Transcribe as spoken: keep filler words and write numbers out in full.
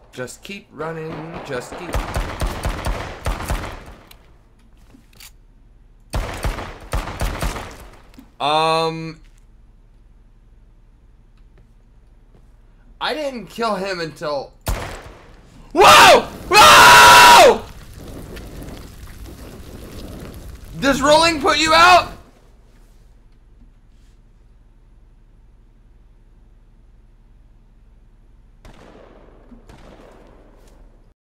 Just keep running, just keep... Um... I didn't kill him until... Whoa! Whoa! Does rolling put you out?